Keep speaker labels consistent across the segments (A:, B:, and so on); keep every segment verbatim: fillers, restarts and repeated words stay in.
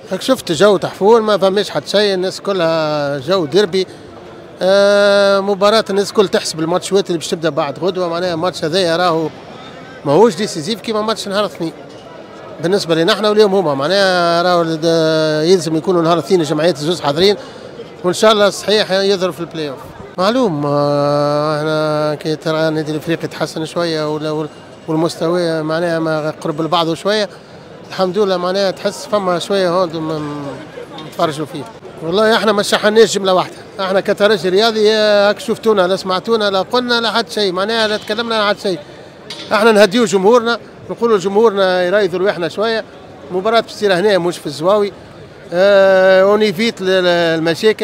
A: هاك شفت جو تحفون ما فماش حتى شيء، الناس كلها جو ديربي. آه مباراة الناس كل تحسب الماتشات اللي باش تبدا بعد غدوه، معناها الماتش هذايا راهو ماهوش ديسيزيف كيما ماتش نهار الاثنين بالنسبه لنا احنا واليوم هما، معناها راهو يلزم يكونوا نهار الاثنين الجمعيات الزوز حاضرين، وان شاء الله صحيح يظهروا في البلاي اوف. معلوم آه احنا كي ترى النادي الافريقي يتحسن شويه والمستوى معناها ما قرب لبعضه شويه، الحمد لله معناها تحس فما شويه هون نتفرجوا فيه. والله احنا ما شحناش جمله واحده، احنا كترجي رياضي هاك شفتونا لا سمعتونا لا قلنا لا حد شيء، معناها لا تكلمنا لا حد شيء. احنا نهديو جمهورنا، نقولوا لجمهورنا يريثوا رواحنا شويه، مباراه تصير هنا مش في الزواوي. اه ونيفيت المشاكل،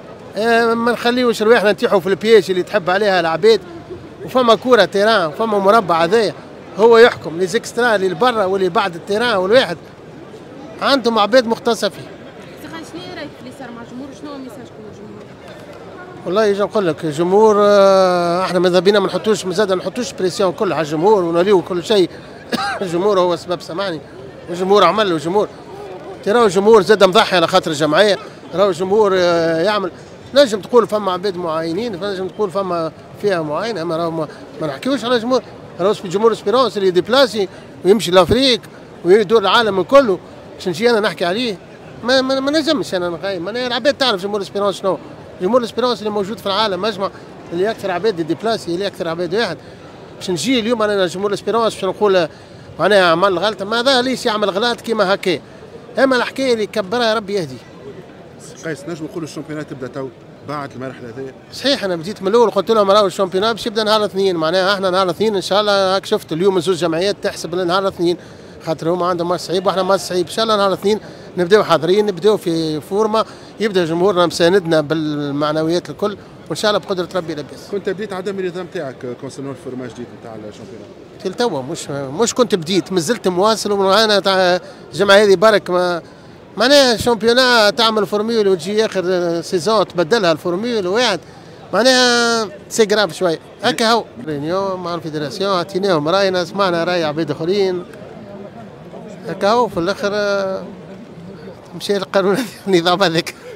A: اه ما نخليوش رواحنا نتيحوا في البياج اللي تحب عليها العباد، وفما كوره تيران وفما مربع هذايا هو يحكم لي زيكسترا اللي برا واللي بعد التيران، والواحد عندهم عباد مختصه فيه.
B: شنو رايك اللي صار مع الجمهور؟ شنو هو ميساجكم للجمهور؟
A: والله يجي نقول لك الجمهور اه احنا ماذا بينا ما نحطوش مازال ما نحطوش بريسيون كل على الجمهور ونوليو كل شيء. الجمهور هو السبب، سامعني، والجمهور عمل، والجمهور تراو الجمهور زاد مضحي على خاطر الجمعيه، راهو الجمهور اه يعمل. نجم تقول فما عباد معينين، نجم تقول فما فئه معينه، اما راهو ما, ما نحكيوش على الجمهور، راهو في جمهور اسبيرونس اللي ديبلاسي ويمشي لافريك ويدور العالم كله، باش نجي انا نحكي عليه؟ ما ما, ما نجمش انا نقيم. انا العباد تعرف جمهور اسبيرونس شنو، جمهور اسبيرونس اللي موجود في العالم مجمع اللي اكثر عباد ديبلاسي، اللي اكثر عباد واحد. باش نجي اليوم انا جمهور اسبيرونس باش نقول معناها عمل غلطه، ماذا ليش يعمل غلط كيما هكا؟ اما الحكايه اللي كبرها ربي يهدي.
C: قيس نجم نقولوا الشامبيونات تبدا تو بعد المرحله هذه؟
A: صحيح انا بديت من الاول قلت لهم راهو الشامبيونات باش يبدا نهار الاثنين، معناها احنا نهار الاثنين ان شاء الله. هاك شفت اليوم زوج جمعيات تحسب نهار الاثنين، خاطر هما عندهم ماتش صعيب واحنا ماتش صعيب. ان شاء الله نهار الاثنين نبداو حاضرين، نبداو في فورمه، يبدا جمهورنا مساندنا بالمعنويات الكل، وان شاء الله بقدره ربي لاباس.
C: كنت بديت عدم النظام تاعك كونسيرنون الفورما جديد نتاع الشامبيونات؟
A: تل توا مش مش كنت بديت، مازلت مواصل، وانا تاع الجمعيه هذه برك ما معناها الشامبيونات تعمل فورميول وتجي اخر سيزون تبدلها الفورميول واحد، معناها سي جراف شوي هكا. هو رينيون مع الفيدراسيون عطيناهم راينا، سمعنا راي عباد اخرين هكا، هو في الاخر مشى القانون النظام هذاك.